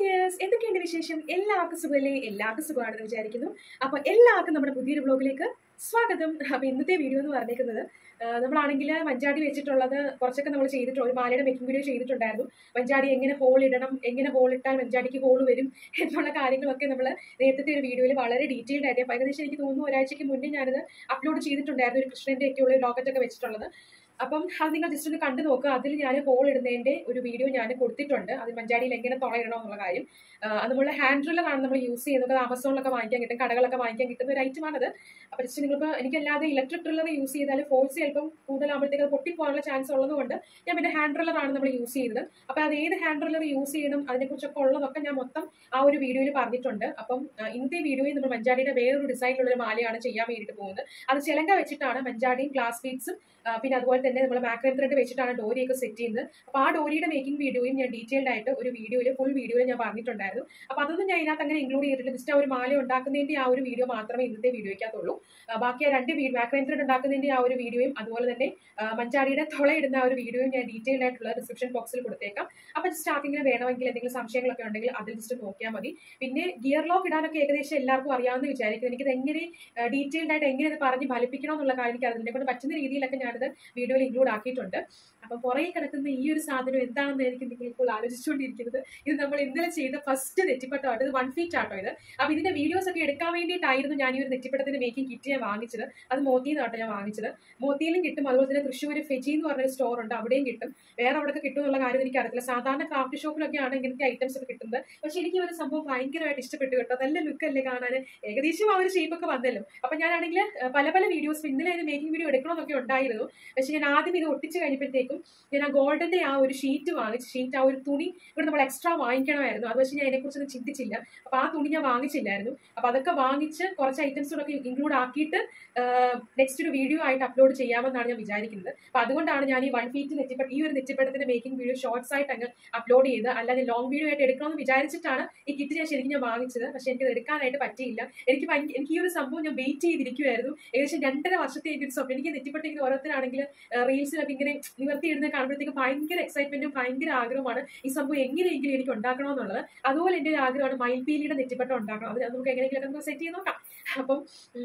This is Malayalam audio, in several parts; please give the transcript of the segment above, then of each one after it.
ഡിയേഴ്സ്, എന്തൊക്കെയുണ്ട് വിശേഷം? എല്ലാവർക്കും സുഖമല്ലേ? എല്ലാവർക്കും സുഖമാണെന്ന് വിചാരിക്കുന്നു. അപ്പോൾ എല്ലാവർക്കും നമ്മുടെ പുതിയൊരു ബ്ലോഗിലേക്ക് സ്വാഗതം. അപ്പോൾ ഇന്നത്തെ വീഡിയോ എന്ന് പറഞ്ഞേക്കുന്നത് നമ്മളാണെങ്കിൽ മഞ്ചാടി വെച്ചിട്ടുള്ളത് കുറച്ചൊക്കെ നമ്മൾ ചെയ്തിട്ടുണ്ട്. ഒരു മാലയുടെ മേക്കിംഗ് വീഡിയോ ചെയ്തിട്ടുണ്ടായിരുന്നു. മഞ്ചാടി എങ്ങനെ ഹോൾ ഇടണം, എങ്ങനെ ഹോൾ ഇട്ടാൽ മഞ്ചാടിക്ക് ഹോൾ വരും എന്നുള്ള കാര്യങ്ങളൊക്കെ നമ്മൾ നേരത്തെ ഒരു വീഡിയോയിൽ വളരെ ഡീറ്റെയിൽഡ് ആയിട്ട് ഏകദേശം എനിക്ക് തോന്നുന്നു ഒരാഴ്ചയ്ക്ക് മുന്നേ ഞാനത് അപ്ലോഡ് ചെയ്തിട്ടുണ്ടായിരുന്നു. ഒരു കൃഷ്ണൻ്റെ ഒക്കെയുള്ള ലോക്കറ്റൊക്കെ വെച്ചിട്ടുള്ളത്. അപ്പം അത് നിങ്ങൾ ജസ്റ്റ് ഒന്ന് കണ്ടു നോക്കുക. അതിൽ ഞാൻ ഹോൾ ഇടുന്നതിൻ്റെ ഒരു വീഡിയോ ഞാൻ കൊടുത്തിട്ടുണ്ട്. അത് മഞ്ചാടിയിൽ എങ്ങനെ തുളയിടണം എന്നുള്ള കാര്യം. അത് നമ്മളുടെ ഹാൻഡ് ഡ്രില്ലറാണ് നമ്മൾ യൂസ് ചെയ്യുന്നത്. ആമസോണിലൊക്കെ വാങ്ങിക്കാൻ കിട്ടും, കടകളൊക്കെ വാങ്ങിക്കാൻ കിട്ടുന്ന ഒരു ഐറ്റമാണത്. അപ്പോൾ ജസ്റ്റ് നിങ്ങളിപ്പോൾ എനിക്കല്ലാതെ ഇലക്ട്രിക് ഡ്രില്ലർ യൂസ് ചെയ്താൽ ഫോഴ്സ് ചിലപ്പം കൂടുതലാകുമ്പോഴത്തേക്ക് പൊട്ടിപ്പോകാനുള്ള ചാൻസ് ഉള്ളതുകൊണ്ട് ഞാൻ പിന്നെ ഹാൻഡ് ഡ്രില്ലറാണ് നമ്മൾ യൂസ് ചെയ്തത്. അപ്പോൾ അത് ഏത് ഹാൻഡ് ഡ്രില്ലർ യൂസ് ചെയ്യണം അതിനെക്കുറിച്ചൊക്കെ ഉള്ളതൊക്കെ ഞാൻ മൊത്തം ആ ഒരു വീഡിയോയിൽ പറഞ്ഞിട്ടുണ്ട്. അപ്പം ഇന്നത്തെ വീഡിയോയിൽ നമ്മൾ മഞ്ചാടിയുടെ വേറൊരു ഡിസൈനിലുള്ളൊരു മാലയാണ് ചെയ്യാൻ വേണ്ടിയിട്ട് പോകുന്നത്. അത് ചിലങ്ക വെച്ചിട്ടാണ് മഞ്ചാടിയും ഗ്ലാസ് ബീഡ്സും പിന്നെ അതുപോലെ തന്നെ നമ്മൾ മാക്രൈം ത്രെഡ് വെച്ചിട്ടാണ് ഡോരിയൊക്കെ സെറ്റ് ചെയ്യുന്നത്. അപ്പോൾ ആ ഡോരിയുടെ മേക്കിംഗ് വീഡിയോയും ഞാൻ ഡീറ്റെയിൽഡ് ആയിട്ട് ഒരു വീഡിയോയിൽ ഫുൾ വീഡിയോയിൽ ഞാൻ പറഞ്ഞിട്ടുണ്ടായിരുന്നു. അപ്പോൾ അതൊന്നും ഞാൻ ഇതിനകത്ത് അങ്ങനെ ഇൻക്ലൂഡ് ചെയ്തിട്ടില്ല. ജസ്റ്റ് ആ ഒരു മാല ഉണ്ടാക്കുന്നതിൻ്റെ ആ ഒരു വീഡിയോ മാത്രമേ ഇന്നത്തെ വീഡിയോയ്ക്കകത്തുള്ളൂ. ബാക്കി ആ രണ്ട് മാക്രൈം ത്രെഡ് ഉണ്ടാക്കുന്നതിൻ്റെ ആ ഒരു വീഡിയോയും അതുപോലെ തന്നെ മഞ്ചാടിയുടെ തുളയിടുന്ന ആ ഒരു വീഡിയോയും ഞാൻ ഡീറ്റെയിൽഡ് ആയിട്ടുള്ള ഡിസ്ക്രിപ്ഷൻ ബോക്സിൽ കൊടുത്തേക്കാം. അപ്പോൾ സ്റ്റാർട്ടിങ്ങിൽ വേണമെങ്കിൽ എന്തെങ്കിലും സംശയങ്ങളൊക്കെ ഉണ്ടെങ്കിൽ അതിൽ ജസ്റ്റ് നോക്കിയാൽ മതി. പിന്നെ ഗിയർ ലോക്ക് ഇടാനൊക്കെ ഏകദേശം എല്ലാവർക്കും അറിയാമെന്ന് വിചാരിക്കുന്നു. എനിക്കത് എങ്ങനെ ഡീറ്റെയിൽഡ് ആയിട്ട് എങ്ങനെ അത് പറഞ്ഞ് ഫലിപ്പിക്കണം എന്നുള്ള കാര്യം എനിക്ക് അതിനെ കൊണ്ട് പറ്റുന്ന രീതിയിലൊക്കെ ഞാനത് വീഡിയോയിൽ ഇൻക്ലൂഡ് ആക്കിയിട്ടുണ്ട്. അപ്പം പുറകെ കിടക്കുന്ന ഈ ഒരു സാധനം എന്താണെന്ന് എനിക്ക് നിങ്ങളിപ്പോൾ ആലോചിച്ചുകൊണ്ടിരിക്കുന്നത്. ഇത് നമ്മൾ ഇന്നലെ ചെയ്ത ഫസ്റ്റ് നെറ്റിപ്പട്ടമാണ്. ഇത് 1 feet ആട്ടോ ഇത്. അപ്പോൾ ഇതിന്റെ വീഡിയോസ് ഒക്കെ എടുക്കാൻ വേണ്ടിയിട്ടായിരുന്നു ഞാൻ ഈ ഒരു നെറ്റിപ്പട്ടത്തിന്റെ മേക്കിംഗ് കിറ്റ് ഞാൻ വാങ്ങിച്ചത്. അത് മോത്തിയിൽ നിന്നാട്ടോ ഞാൻ വാങ്ങിച്ചത്. മോത്തിയിലും കിട്ടും, അതുപോലെ തന്നെ തൃശ്ശൂർ ഫെജി എന്ന് പറഞ്ഞൊരു സ്റ്റോർ ഉണ്ട്, അവിടെയും കിട്ടും. വേറെ അവിടെ കിട്ടും എന്നുള്ള കാര്യം എനിക്ക് അറിയില്ല. സാധാരണ ക്രാഫ്റ്റ് ഷോപ്പിലൊക്കെയാണ് ഇങ്ങനത്തെ ഐറ്റംസ് ഒക്കെ കിട്ടുന്നത്. പക്ഷെ എനിക്ക് ഒരു സംഭവം ഭയങ്കരമായിട്ട് ഇഷ്ടപ്പെട്ടു കേട്ടോ. നല്ല ലുക്കല്ലേ കാണാൻ, ഏകദേശം ആ ഒരു ഷേപ്പൊക്കെ വന്നല്ലോ. അപ്പം ഞാനാണെങ്കിൽ പല പല വീഡിയോസ് ഇന്നലെ അതിന് മേക്കിംഗ് വീഡിയോ എടുക്കണമെന്നൊക്കെ ഉണ്ടായിരുന്നു. പക്ഷെ ഞാൻ ആദ്യം ഇത് ഒട്ടിച്ച് കഴിഞ്ഞപ്പോഴത്തേക്കും ഞാൻ ആ ഗോൾഡന്റെ ആ ഒരു ഷീറ്റ് വാങ്ങിച്ചു. ഷീറ്റ് ആ ഒരു തുണി ഇവിടെ നമ്മൾ എക്സ്ട്രാ വാങ്ങിക്കണമായിരുന്നു. അത് പക്ഷേ ഞാൻ അതിനെക്കുറിച്ചൊന്നും ചിന്തിച്ചില്ല. അപ്പോൾ ആ തുണി ഞാൻ വാങ്ങിച്ചില്ലായിരുന്നു. അപ്പോൾ അതൊക്കെ വാങ്ങിച്ച് കുറച്ച് ഐറ്റംസുകളൊക്കെ ഇൻക്ലൂഡ് ആക്കിയിട്ട് നെക്സ്റ്റ് ഒരു വീഡിയോ ആയിട്ട് അപ്ലോഡ് ചെയ്യാമെന്നാണ് ഞാൻ വിചാരിക്കുന്നത്. അപ്പോൾ അതുകൊണ്ടാണ് ഞാൻ ഈ 1 feet ഈ ഒരു നെറ്റിപ്പട്ടത്തിന്റെ മേക്കിംഗ് വീഡിയോ ഷോർട്സ് ആയിട്ട് അങ്ങ് അപ്ലോഡ് ചെയ്ത്, അല്ലാതെ ലോങ് വീഡിയോ ആയിട്ട് എടുക്കണമെന്ന് വിചാരിച്ചിട്ടാണ് ഈ കിറ്റ് ശരിക്കും ഞാൻ വാങ്ങിച്ചത്. പക്ഷെ എനിക്കത് എടുക്കാനായിട്ട് പറ്റിയില്ല. എനിക്ക് ഈ ഒരു സംഭവം ഞാൻ വെയിറ്റ് ചെയ്തിരിക്കുമായിരുന്നു. ഏകദേശം 2.5 വർഷത്തെ എൻ്റെ ഒരു സ്വപ്നം. എനിക്ക് നെറ്റിപ്പട്ടിങ്ങനെ ഓരോരുത്തരാണെങ്കിൽ റീൽസിലൊക്കെ ഇങ്ങനെ നിവർത്തിയിടുന്ന കാണുമ്പോഴത്തേക്ക് ഭയങ്കര എക്സൈറ്റ്മെന്റും ഭയങ്കര ആഗ്രഹമാണ് ഈ സംഭവം എങ്ങനെയെങ്കിലും എനിക്ക് ഉണ്ടാക്കണമെന്നുള്ളത്. അതുപോലെ എൻ്റെ ഒരു ആഗ്രഹമാണ് മയിൽപീലിയുടെ നെറ്റിപ്പട്ടം ഉണ്ടാക്കണം. അത് നമുക്ക് എങ്ങനെയെങ്കിലും നമുക്ക് സെറ്റ് ചെയ്ത് നോക്കാം. അപ്പം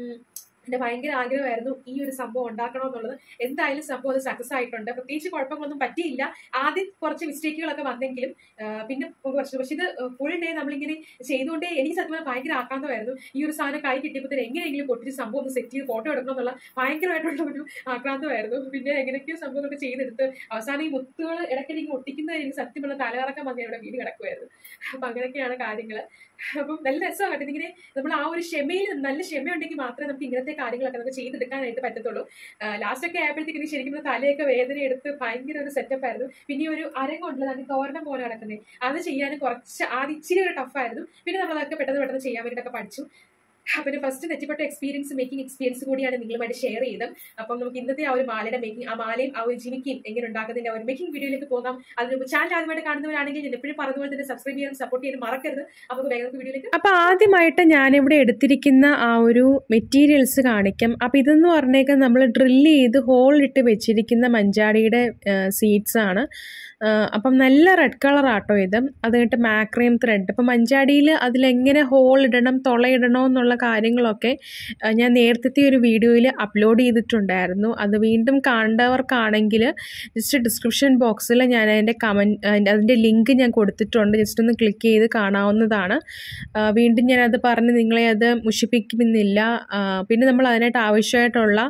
എൻ്റെ ഭയങ്കര ആഗ്രഹമായിരുന്നു ഈ ഒരു സംഭവം ഉണ്ടാക്കണമെന്നുള്ളത്. എന്തായാലും സംഭവം അത് സക്സസ് ആയിട്ടുണ്ട്. പ്രത്യേകിച്ച് കുഴപ്പങ്ങളൊന്നും പറ്റിയില്ല. ആദ്യം കുറച്ച് മിസ്റ്റേക്കുകളൊക്കെ വന്നെങ്കിലും പിന്നെ പക്ഷെ ഇത് ഫുൾ ഡേ നമ്മളിങ്ങനെ ചെയ്തുകൊണ്ടേ എനിക്ക് സത്യം ഭയങ്കര ആക്രാന്തമായിരുന്നു. ഈ ഒരു സാധനം കൈ കിട്ടിയപ്പോൾ എങ്ങനെയെങ്കിലും പൊട്ടിച്ച് സംഭവം ഒന്ന് സെറ്റ് ചെയ്ത് ഫോട്ടോ എടുക്കണം എന്നുള്ള ഭയങ്കരമായിട്ടുള്ള ഒരു ആക്രാന്തമായിരുന്നു. പിന്നെ എങ്ങനെയൊക്കെയോ സംഭവമൊക്കെ ചെയ്തെടുത്ത് അവസാനം ഈ മുത്തുകൾ ഇടയ്ക്കിടയ്ക്ക് ഒട്ടിക്കുന്നത് എനിക്ക് സത്യമുള്ള തലകറക്കം വന്ന് ഇവിടെ വീട് കിടക്കുമായിരുന്നു. അപ്പം അങ്ങനെയൊക്കെയാണ് കാര്യങ്ങൾ. അപ്പം നല്ല രസമാണ് കേട്ടോ. ഇതിങ്ങനെ നമ്മൾ ആ ഒരു നല്ല ക്ഷമയുണ്ടെങ്കിൽ മാത്രമേ നമുക്ക് ഇങ്ങനത്തെ കാര്യങ്ങളൊക്കെ നമുക്ക് ചെയ്തെടുക്കാനായിട്ട് പറ്റത്തുള്ളൂ. ലാസ്റ്റ് ഒക്കെ ആയപ്പോഴത്തേക്ക് ശരിക്കും തലയൊക്കെ വേദന എടുത്ത് ഭയങ്കര ഒരു സെറ്റപ്പ് ആയിരുന്നു. പിന്നെ ഒരു അരങ്ങുണ്ടല്ലോ, അതിന് തോരണം പോലെ നടക്കുന്നത്, അത് ചെയ്യാനും കുറച്ച് ആദ്യം ഇച്ചിരി ഒരു ടഫായിരുന്നു. പിന്നെ നമ്മളതൊക്കെ പെട്ടെന്ന് ചെയ്യാൻ വേണ്ടിയിട്ടൊക്കെ പഠിച്ചു. പിന്നെ ഫസ്റ്റ് നെറ്റിപ്പട്ട മേക്കിംഗ് എക്സ്പീരിയൻസ് കൂടിയാണ് നിങ്ങളുമായിട്ട് ഷെയർ ചെയ്തത്. അപ്പം നമുക്ക് ഇന്നത്തെ ആ ഒരു മാലയുടെ മേക്കിംഗ്, ആ മാലയും ആ ഒരു ജിമിക്കും എങ്ങനെ ഉണ്ടാക്കുന്നതിന്റെ ആ ഒരു മേക്കിംഗ് വീഡിയോയിലേക്ക് പോകാം. അതിന് ചാനൽ ആദ്യമായിട്ട് കാണുന്നവരാണെങ്കിൽ ഞാൻ എപ്പോഴും പറഞ്ഞതുപോലെ തന്നെ സബ്സ്ക്രൈബ് ചെയ്യാനും സപ്പോർട്ട് ചെയ്യാനും മറക്കരുത്. നമുക്ക് വേഗം വീഡിയോയിലേക്ക്. അപ്പോൾ ആദ്യമായിട്ട് ഞാനിവിടെ എടുത്തിരിക്കുന്ന ആ ഒരു മെറ്റീരിയൽസ് കാണിക്കാം. അപ്പോൾ ഇതെന്ന് പറഞ്ഞേക്കാൻ നമ്മൾ ഡ്രില്ല് ചെയ്ത് ഹോൾ ഇട്ട് വെച്ചിരിക്കുന്ന മഞ്ചാടിയുടെ സീഡ്സ് ആണ്. അപ്പം നല്ല റെഡ് കളർ ആട്ടോ ഇത്. അത് കഴിഞ്ഞിട്ട് മാക്രൈം ത്രെഡ്. അപ്പം മഞ്ചാടിയിൽ അതിലെങ്ങനെ ഹോൾ ഇടണം, തുളയിടണോ എന്നുള്ള കാര്യങ്ങളൊക്കെ ഞാൻ നേരത്തെ ഒരു വീഡിയോയിൽ അപ്ലോഡ് ചെയ്തിട്ടുണ്ടായിരുന്നു. അത് വീണ്ടും കാണേണ്ടവർക്കാണെങ്കിൽ ജസ്റ്റ് ഡിസ്ക്രിപ്ഷൻ ബോക്സിൽ ഞാൻ അതിൻ്റെ ലിങ്ക് ഞാൻ കൊടുത്തിട്ടുണ്ട്. ജസ്റ്റ് ഒന്ന് ക്ലിക്ക് ചെയ്ത് കാണാവുന്നതാണ്. വീണ്ടും ഞാനത് പറഞ്ഞ് നിങ്ങളെ അത് മുഷിപ്പിക്കുന്നില്ല. പിന്നെ നമ്മൾ അതിനായിട്ട് ആവശ്യമായിട്ടുള്ള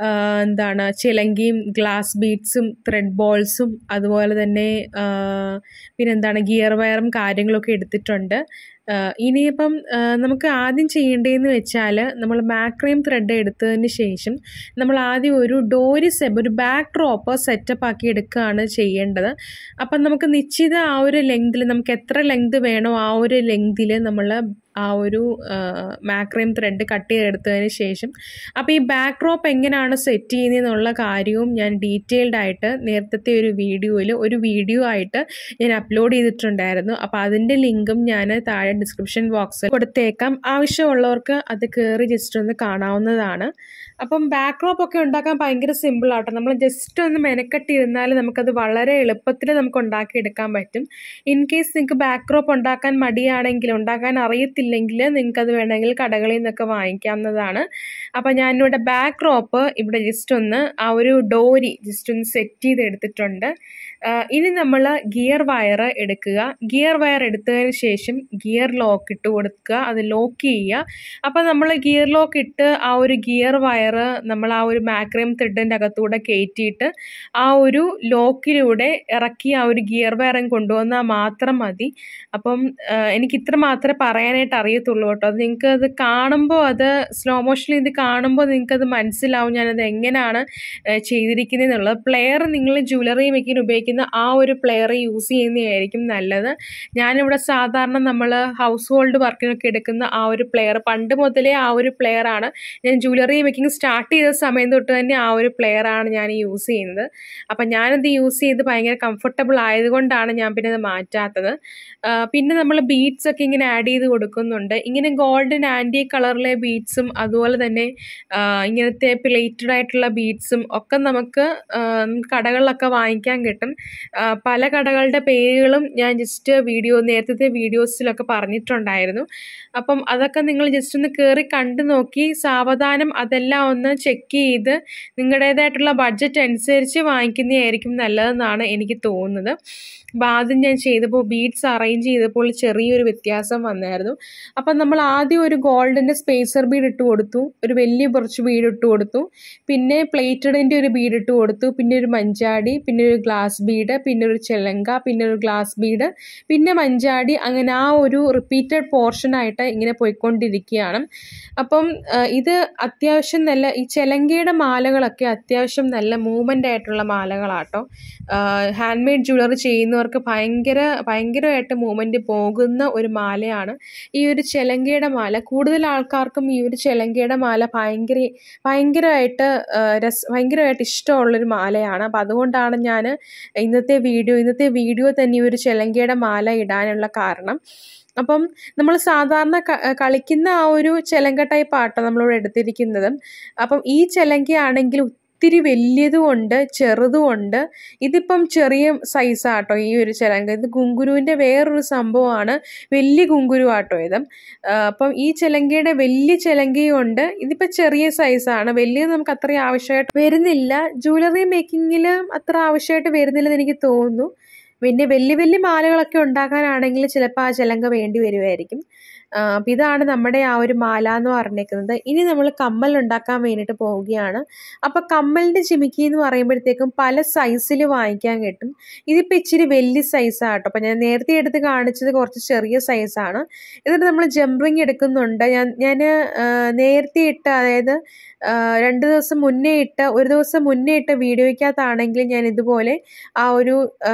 ചിലങ്കിയും ഗ്ലാസ് ബീഡ്സും ത്രെഡ് ബോൾസും അതുപോലെ തന്നെ പിന്നെന്താണ് ഗിയർ വയറും കാര്യങ്ങളൊക്കെ എടുത്തിട്ടുണ്ട്. ഇനിയിപ്പം നമുക്ക് ആദ്യം ചെയ്യേണ്ടതെന്ന് വെച്ചാൽ നമ്മൾ മാക്രൈം ത്രെഡ് എടുത്തതിന് ശേഷം നമ്മൾ ആദ്യം ഒരു ഒരു ബാക്ക് ഡ്രോപ്പ് സെറ്റപ്പ് ആക്കി എടുക്കുകയാണ് ചെയ്യേണ്ടത്. അപ്പം നമുക്ക് നിശ്ചിത ആ ഒരു ലെങ്തിൽ നമുക്ക് എത്ര ലെങ്ത് വേണോ ആ ഒരു ലെങ്തിൽ നമ്മൾ ആ ഒരു മാക്രൈം ത്രെഡ് കട്ട് ചെയ്തെടുത്തതിന് ശേഷം അപ്പോൾ ഈ ബാക്ക് ഡ്രോപ്പ് എങ്ങനെയാണ് സെറ്റ് ചെയ്യുന്നതെന്നുള്ള കാര്യവും ഞാൻ ഡീറ്റെയിൽഡ് ആയിട്ട് നേരത്തെ ഒരു വീഡിയോ ആയിട്ട് ഞാൻ അപ്ലോഡ് ചെയ്തിട്ടുണ്ടായിരുന്നു. അപ്പോൾ അതിൻ്റെ ലിങ്കും ഞാൻ താഴെ ഡിസ്ക്രിപ്ഷൻ ബോക്സിൽ കൊടുത്തേക്കാം. ആവശ്യമുള്ളവർക്ക് അത് കയറി ജസ്റ്റ് ഒന്ന് കാണാവുന്നതാണ്. അപ്പം ബാക്ക്ഡ്രോപ്പ് ഒക്കെ ഉണ്ടാക്കാൻ ഭയങ്കര സിമ്പിൾ ആട്ടോ. നമ്മൾ ജസ്റ്റ് ഒന്ന് മെനക്കെട്ടിരുന്നാൽ നമുക്കത് വളരെ എളുപ്പത്തിൽ നമുക്ക് ഉണ്ടാക്കിയെടുക്കാൻ പറ്റും. ഇൻ കേസ് നിങ്ങൾക്ക് ബാക്ക്ഡ്രോപ്പ് ഉണ്ടാക്കാൻ മടിയാണെങ്കിൽ, ഉണ്ടാക്കാൻ അറിയത്തില്ലെങ്കിൽ നിങ്ങൾക്കത് വേണമെങ്കിൽ കടകളിൽ നിന്നൊക്കെ വാങ്ങിക്കാവുന്നതാണ്. അപ്പം ഞാനിവിടെ ബാക്ക്ഡ്രോപ്പ് ഇവിടെ ജസ്റ്റ് ഒന്ന് ആ ഒരു ഡോരി ജസ്റ്റ് ഒന്ന് സെറ്റ് ചെയ്തെടുത്തിട്ടുണ്ട്. ഇനി നമ്മൾ ഗിയർ വയർ എടുക്കുക. ഗിയർ വയർ എടുത്തതിന് ശേഷം ഗിയർ ലോക്ക് ഇട്ട് കൊടുക്കുക, അത് ലോക്ക് ചെയ്യുക. അപ്പം നമ്മൾ ഗിയർ ലോക്ക് ഇട്ട് ആ ഒരു ഗിയർ വയർ നമ്മൾ ആ ഒരു മാക്രേം ത്രെഡിൻ്റെ അകത്തൂടെ കയറ്റിയിട്ട് ആ ഒരു ലോക്കിലൂടെ ഇറക്കി ആ ഒരു ഗിയർ വയറും കൊണ്ടുവന്നാൽ മാത്രം മതി. അപ്പം എനിക്ക് ഇത്ര മാത്രമേ പറയാനായിട്ട് അറിയത്തുള്ളൂ കേട്ടോ. അത് നിങ്ങൾക്ക് അത് കാണുമ്പോൾ, അത് സ്ലോ മോഷനിൽ ഇത് കാണുമ്പോൾ നിങ്ങൾക്കത് മനസ്സിലാവും ഞാനത് എങ്ങനെയാണ് ചെയ്തിരിക്കുന്നതെന്നുള്ളത്. പ്ലെയർ നിങ്ങൾ ജ്വല്ലറി മേക്കിങ്ങിന് ഉപയോഗിക്കുന്ന ആ ഒരു പ്ലെയർ യൂസ് ചെയ്യുന്നതായിരിക്കും നല്ലത്. ഞാനിവിടെ സാധാരണ നമ്മൾ ഹൗസ് ഹോൾഡ് വർക്കിനൊക്കെ എടുക്കുന്ന ആ ഒരു പ്ലെയർ, പണ്ട് മുതലേ ആ ഒരു പ്ലെയറാണ് ഞാൻ ജ്വല്ലറി മേക്കിംഗ് സ്റ്റാർട്ട് ചെയ്ത സമയം തൊട്ട് തന്നെ ആ ഒരു പ്ലെയറാണ് ഞാൻ യൂസ് ചെയ്യുന്നത്. അപ്പം ഞാനത് യൂസ് ചെയ്ത് ഭയങ്കര കംഫർട്ടബിൾ ആയതുകൊണ്ടാണ് ഞാൻ പിന്നെ അത് മാറ്റാത്തത്. പിന്നെ നമ്മൾ ബീഡ്സ് ഒക്കെ ഇങ്ങനെ ആഡ് ചെയ്ത് കൊടുക്കുന്നുണ്ട്. ഇങ്ങനെ ഗോൾഡൻ ആൻറ്റി കളറിലെ ബീഡ്സും അതുപോലെ തന്നെ ഇങ്ങനത്തെ പ്ലേറ്റഡ് ആയിട്ടുള്ള ബീഡ്സും ഒക്കെ നമുക്ക് കടകളിലൊക്കെ വാങ്ങിക്കാൻ കിട്ടും. പല കടകളുടെ പേരുകളും ഞാൻ ജസ്റ്റ് നേരത്തെ വീഡിയോസിലൊക്കെ പറഞ്ഞിട്ടുണ്ടായിരുന്നു. അപ്പം അതൊക്കെ നിങ്ങൾ ജസ്റ്റ് ഒന്ന് കയറി കണ്ടു നോക്കി സാവധാനം അതെല്ലാം ഒന്ന് ചെക്ക് ചെയ്ത് നിങ്ങളുടേതായിട്ടുള്ള ബഡ്ജറ്റ് അനുസരിച്ച് വാങ്ങിക്കുന്നതായിരിക്കും നല്ലതെന്നാണ് എനിക്ക് തോന്നുന്നത്. അപ്പം ആദ്യം ഞാൻ ചെയ്തപ്പോൾ ബീഡ്സ് അറേഞ്ച് ചെയ്തപ്പോൾ ചെറിയൊരു വ്യത്യാസം വന്നായിരുന്നു. അപ്പം നമ്മൾ ആദ്യം ഒരു ഗോൾഡിൻ്റെ സ്പേസർ ബീഡ് ഇട്ട് കൊടുത്തു, ഒരു വലിയ കുറച്ച് ബീഡ് ഇട്ട് കൊടുത്തു, പിന്നെ പ്ലേറ്റഡിൻ്റെ ഒരു ബീഡ് ഇട്ട് കൊടുത്തു, പിന്നെ ഒരു മഞ്ചാടി, പിന്നെ ഒരു ഗ്ലാസ് ബീഡ്, പിന്നെ ഒരു ചെലങ്ക, പിന്നെ ഒരു ഗ്ലാസ് ബീഡ്, പിന്നെ മഞ്ചാടി, അങ്ങനെ ആ ഒരു റിപ്പീറ്റഡ് പോർഷനായിട്ട് ഇങ്ങനെ പോയിക്കൊണ്ടിരിക്കുകയാണ്. അപ്പം ഇത് അത്യാവശ്യം നല്ല, ഈ ചെലങ്കയുടെ മാലകളൊക്കെ അത്യാവശ്യം നല്ല മൂവ്മെൻ്റ് ആയിട്ടുള്ള മാലകളാട്ടോ. ഹാൻഡ് മെയ്ഡ് ജ്വല്ലറി ചെയ്യുന്നവർക്ക് ഭയങ്കരമായിട്ട് മൂവ്മെൻറ്റ് പോകുന്ന ഒരു മാലയാണ് ഈ ഒരു ചെലങ്കയുടെ മാല. കൂടുതൽ ആൾക്കാർക്കും ഈ ഒരു ചെലങ്കയുടെ മാല ഭയങ്കരമായിട്ട് ഇഷ്ടമുള്ളൊരു മാലയാണ്. അപ്പം അതുകൊണ്ടാണ് ഞാൻ ഇന്നത്തെ വീഡിയോ തന്നെ ഈ ഒരു ചെലങ്കയുടെ മാല ഇടാനുള്ള കാരണം. അപ്പം നമ്മൾ സാധാരണ കളിക്കുന്ന ആ ഒരു ചെലങ്ക ടൈപ്പ് ആട്ടോ നമ്മളിവിടെ എടുത്തിരിക്കുന്നത്. അപ്പം ഈ ചെലങ്കയാണെങ്കിൽ ഒത്തിരി വലിയതും ഉണ്ട് ചെറുതും ഉണ്ട്. ഇതിപ്പം ചെറിയ സൈസാട്ടോ ഈ ഒരു ചെലങ്ക. ഇത് ഗുങ്കുരുവിൻ്റെ വേറൊരു സംഭവമാണ്, വലിയ ഗുങ്കുരു ആട്ടോ ഇത്. അപ്പം ഈ ചെലങ്കയുടെ വലിയ ചെലങ്കയും ഉണ്ട്. ഇതിപ്പോൾ ചെറിയ സൈസാണ്, വലിയത് നമുക്ക് അത്രയും ആവശ്യമായിട്ട് വരുന്നില്ല. ജ്വല്ലറി മേക്കിങ്ങിൽ അത്ര ആവശ്യമായിട്ട് വരുന്നില്ലെന്ന് എനിക്ക് തോന്നുന്നു. പിന്നെ വലിയ മാലകളൊക്കെ ഉണ്ടാക്കാനാണെങ്കിൽ ചിലപ്പോൾ ആ ചെലങ്ക വേണ്ടി വരുമായിരിക്കും. അപ്പം ഇതാണ് നമ്മുടെ ആ ഒരു മാല എന്ന് പറഞ്ഞേക്കുന്നത്. ഇനി നമ്മൾ കമ്മൽ ഉണ്ടാക്കാൻ വേണ്ടിയിട്ട് പോവുകയാണ്. അപ്പം കമ്മലിൻ്റെ ജിമിക്കി എന്ന് പറയുമ്പോഴത്തേക്കും പല സൈസിൽ വാങ്ങിക്കാൻ കിട്ടും. ഇതിപ്പോൾ ഇച്ചിരി വലിയ സൈസാണ് കേട്ടോ. അപ്പം ഞാൻ നേരത്തെ എടുത്ത് കാണിച്ചത് കുറച്ച് ചെറിയ സൈസാണ്. എന്നിട്ട് നമ്മൾ ജംറിങ് എടുക്കുന്നുണ്ട്. ഞാൻ നേരത്തെ ഇട്ട, അതായത് 2 ദിവസം മുന്നേ ഇട്ട, 1 ദിവസം മുന്നേ ഇട്ട വീഡിയോയ്ക്കകത്താണെങ്കിൽ ഞാൻ ഇതുപോലെ ആ ഒരു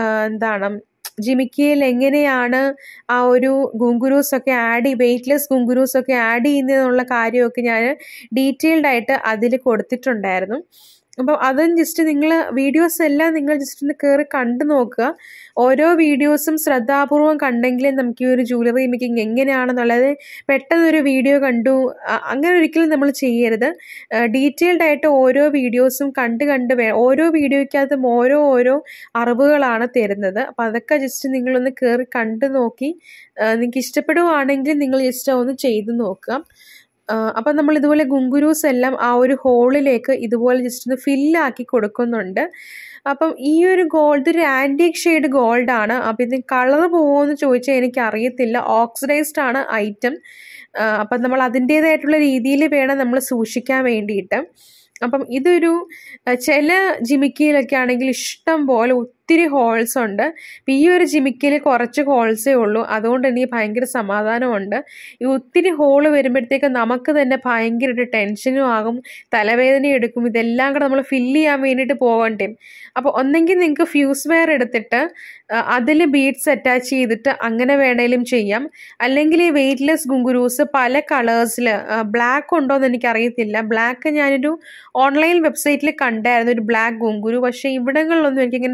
ജിമിക്കിയിൽ എങ്ങനെയാണ് ആ ഒരു ഗുങ്കുരൂസൊക്കെ വെയ്റ്റ്ലെസ് ഗുങ്കുരൂസൊക്കെ ആഡ് ചെയ്യുന്നതെന്നുള്ള കാര്യമൊക്കെ ഞാൻ ഡീറ്റെയിൽഡ് ആയിട്ട് അതിൽ കൊടുത്തിട്ടുണ്ടായിരുന്നു. അപ്പം അതും ജസ്റ്റ് വീഡിയോസ് എല്ലാം നിങ്ങൾ ജസ്റ്റ് ഒന്ന് കയറി കണ്ടു നോക്കുക. ഓരോ വീഡിയോസും ശ്രദ്ധാപൂർവം കണ്ടെങ്കിലേ നമുക്ക് ഈ ഒരു ജ്വല്ലറി മേക്കിംഗ് എങ്ങനെയാണെന്നുള്ളത്, പെട്ടെന്നൊരു വീഡിയോ കണ്ടു അങ്ങനെ ഒരിക്കലും നമ്മൾ ചെയ്യരുത്. ഡീറ്റെയിൽഡ് ആയിട്ട് ഓരോ വീഡിയോസും കണ്ട് ഓരോ വീഡിയോയ്ക്കകത്തും ഓരോ അറിവുകളാണ് തരുന്നത്. അപ്പം അതൊക്കെ ജസ്റ്റ് നിങ്ങളൊന്ന് കയറി കണ്ടു നോക്കി നിങ്ങൾക്ക് ഇഷ്ടപ്പെടുവാണെങ്കിൽ നിങ്ങൾ ജസ്റ്റ് ഒന്ന് ചെയ്ത് നോക്കുക. അപ്പം നമ്മൾ ഇതുപോലെ ഗുങ്കുരൂസ് എല്ലാം ആ ഒരു ഹോളിലേക്ക് ഇതുപോലെ ജസ്റ്റ് ഒന്ന് ഫില്ലാക്കി കൊടുക്കുന്നുണ്ട്. അപ്പം ഈ ഒരു ഗോൾഡ് ഒരു ആൻറ്റീക് ഷെയ്ഡ് ഗോൾഡാണ്. അപ്പം ഇത് കളർ പോകുമെന്ന് ചോദിച്ചാൽ എനിക്കറിയത്തില്ല. ഓക്സിഡൈസ്ഡ് ആണ് ഐറ്റം. അപ്പം നമ്മൾ അതിൻ്റേതായിട്ടുള്ള രീതിയിൽ വേണം നമ്മൾ സൂക്ഷിക്കാൻ വേണ്ടിയിട്ട്. അപ്പം ഇതൊരു ചില ജിമിക്കിയിലൊക്കെ ആണെങ്കിൽ ഇഷ്ടം പോലെ ഒത്തിരി ഹോൾസ് ഉണ്ട്. ഈ ഒരു ജിമിക്കിൽ കുറച്ച് ഹോൾസേ ഉള്ളൂ. അതുകൊണ്ട് എനിക്ക് ഭയങ്കര സമാധാനമുണ്ട്. ഈ ഒത്തിരി ഹോള് വരുമ്പോഴത്തേക്ക് നമുക്ക് തന്നെ ഭയങ്കര ഒരു ടെൻഷനും ആകും, തലവേദന എടുക്കും. ഇതെല്ലാം കൂടെ നമ്മൾ ഫില്ല് ചെയ്യാൻ വേണ്ടിയിട്ട് പോകണ്ടേ. അപ്പോൾ ഒന്നെങ്കിൽ നിങ്ങൾക്ക് ഫ്യൂസ് വെയർ എടുത്തിട്ട് അതിൽ ബീഡ്സ് അറ്റാച്ച് ചെയ്തിട്ട് അങ്ങനെ വേണേലും ചെയ്യാം. അല്ലെങ്കിൽ ഈ വെയ്റ്റ്ലെസ് ഗുങ്കുരൂസ് പല കളേഴ്സിൽ, ബ്ലാക്ക് ഉണ്ടോയെന്ന് എനിക്കറിയത്തില്ല. ബ്ലാക്ക് ഞാനൊരു ഓൺലൈൻ വെബ്സൈറ്റിൽ കണ്ടായിരുന്നു, ഒരു ബ്ലാക്ക് ഗുങ്കുരു. പക്ഷേ ഇവിടങ്ങളിലൊന്നും എനിക്കിങ്ങനെ ബ്ലാക്ക്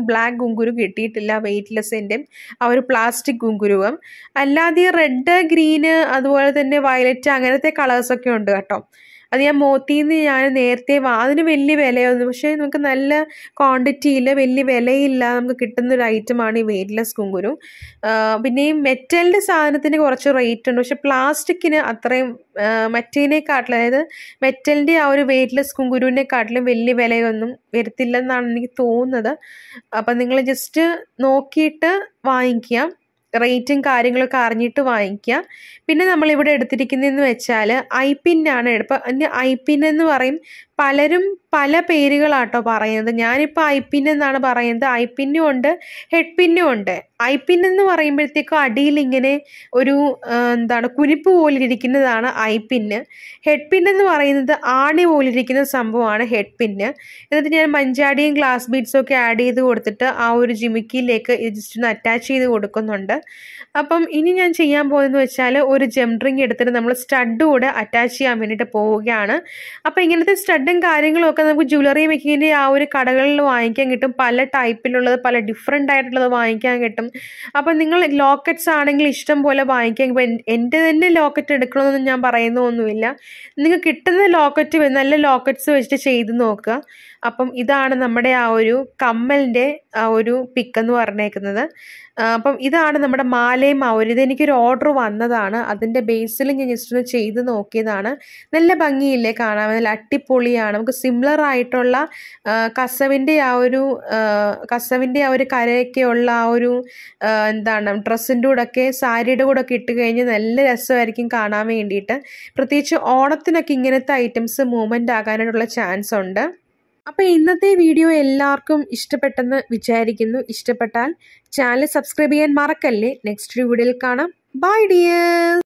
ഗുങ്കുരു കിട്ടിയിട്ടില്ല, വെയ്റ്റ്ലെസ്സിൻ്റെ ആ ഒരു പ്ലാസ്റ്റിക് ഗുങ്കുരുവും. അല്ലാതെ റെഡ്, ഗ്രീന്, അതുപോലെ തന്നെ വയലറ്റ് അങ്ങനത്തെ കളേഴ്സൊക്കെ ഉണ്ട് കേട്ടോ. അത് ഞാൻ മോത്തിന്ന് ഞാൻ നേരത്തെ അതിന് വലിയ വിലയൊന്നും, പക്ഷേ നമുക്ക് നല്ല ക്വാണ്ടിറ്റിയിൽ വലിയ വിലയില്ല നമുക്ക് കിട്ടുന്നൊരു ഐറ്റമാണ് ഈ വെയ്റ്റ്ലെസ് ഗുങ്കുരു. പിന്നെ ഈ മെറ്റലിൻ്റെ സാധനത്തിന് കുറച്ച് റേറ്റ് ഉണ്ട്, പക്ഷെ പ്ലാസ്റ്റിക്കിന് അത്രയും മറ്റേതിനെക്കാട്ടിലും, അതായത് മെറ്റലിൻ്റെ ആ ഒരു വെയ്റ്റ്ലെസ് ഗുങ്കുരുവിനെക്കാട്ടിലും വലിയ വിലയൊന്നും വരത്തില്ലെന്നാണ് എനിക്ക് തോന്നുന്നത്. അപ്പം നിങ്ങൾ ജസ്റ്റ് നോക്കിയിട്ട് വാങ്ങിക്കുക, റേറ്റും കാര്യങ്ങളൊക്കെ അറിഞ്ഞിട്ട് വാങ്ങിക്കുക. പിന്നെ നമ്മളിവിടെ എടുത്തിരിക്കുന്നതെന്ന് വെച്ചാൽ ഐപിന്നാണ്. ഇപ്പം ഐപിൻ എന്ന് പറയും, പലരും പല പേരുകളാട്ടോ പറയുന്നത്. ഞാനിപ്പോൾ ഐപിൻ എന്നാണ് പറയുന്നത്. ഐപിന്നും ഉണ്ട്, ഹെഡ് പിന്നും ഉണ്ട്. ഐപിൻ എന്ന് പറയുമ്പോഴത്തേക്കും അടിയിൽ ഇങ്ങനെ ഒരു കുനിപ്പ് പോലിരിക്കുന്നതാണ് ഐപിന്ന്. ഹെഡ് പിൻ എന്ന് പറയുന്നത് ആണി പോലിരിക്കുന്ന സംഭവമാണ് ഹെഡ് പിന്ന്. എന്നിട്ട് ഞാൻ മഞ്ചാടിയും ഗ്ലാസ് ബീഡ്സും ഒക്കെ ആഡ് ചെയ്ത് കൊടുത്തിട്ട് ആ ഒരു ജിമിക്കിയിലേക്ക് ഇത് ജസ്റ്റ് ഒന്ന് അറ്റാച്ച് ചെയ്ത് കൊടുക്കുന്നുണ്ട്. അപ്പം ഇനി ഞാൻ ചെയ്യാൻ പോകുന്നതെന്ന് വെച്ചാൽ ഒരു ജെം റിങ് എടുത്തിട്ട് നമ്മൾ സ്റ്റഡ് കൂടെ അറ്റാച്ച് ചെയ്യാൻ വേണ്ടിയിട്ട് പോവുകയാണ്. അപ്പോൾ ഇങ്ങനത്തെ സ്റ്റഡും കാര്യങ്ങളും ഒക്കെ നമുക്ക് ജ്വല്ലറി മേക്കിങ്ങിൻ്റെ ആ ഒരു കടകളിൽ വാങ്ങിക്കാൻ കിട്ടും. പല ടൈപ്പിലുള്ളത്, പല ഡിഫറെൻ്റ് ആയിട്ടുള്ളത് വാങ്ങിക്കാൻ കിട്ടും. അപ്പം നിങ്ങൾ ലോക്കറ്റ്സ് ആണെങ്കിൽ ഇഷ്ടം പോലെ വാങ്ങിക്കാൻ. ഇപ്പം എൻ്റെ തന്നെ ലോക്കറ്റ് എടുക്കണമെന്നൊന്നും ഞാൻ പറയുന്നൊന്നുമില്ല. നിങ്ങൾക്ക് കിട്ടുന്ന ലോക്കറ്റ്, നല്ല ലോക്കറ്റ്സ് വെച്ചിട്ട് ചെയ്ത് നോക്കുക. അപ്പം ഇതാണ് നമ്മുടെ ആ ഒരു കമ്മലിൻ്റെ ആ ഒരു പിക്കെന്ന് പറഞ്ഞേക്കുന്നത്. അപ്പം ഇതാണ് നമ്മുടെ മാലയും ആ ഒരു ഇതെനിക്കൊരു ഓർഡർ വന്നതാണ്. അതിൻ്റെ ബേസിൽ ഞാൻ ജസ്റ്റ് ഒന്ന് ചെയ്ത് നോക്കിയതാണ്. നല്ല ഭംഗിയില്ലേ കാണാൻ, നല്ല അടിപൊളിയാണ്. നമുക്ക് സിമിലർ ആയിട്ടുള്ള കസവിൻ്റെ ആ ഒരു കരയൊക്കെയുള്ള ആ ഒരു ഡ്രസ്സിൻ്റെ കൂടെയൊക്കെ സാരിയുടെ കൂടെ ഒക്കെ ഇട്ട് കഴിഞ്ഞാൽ നല്ല രസമായിരിക്കും കാണാൻ വേണ്ടിയിട്ട്. പ്രത്യേകിച്ച് ഓണത്തിനൊക്കെ ഇങ്ങനത്തെ ഐറ്റംസ് മൂവ്മെൻ്റ് ആകാനായിട്ടുള്ള ചാൻസ് ഉണ്ട്. അപ്പോൾ ഇന്നത്തെ വീഡിയോ എല്ലാവർക്കും ഇഷ്ടപ്പെട്ടെന്ന് വിചാരിക്കുന്നു. ഇഷ്ടപ്പെട്ടാൽ ചാനൽ സബ്സ്ക്രൈബ് ചെയ്യാൻ മറക്കല്ലേ. നെക്സ്റ്റ് വീഡിയോയിൽ കാണാം. Bye dear.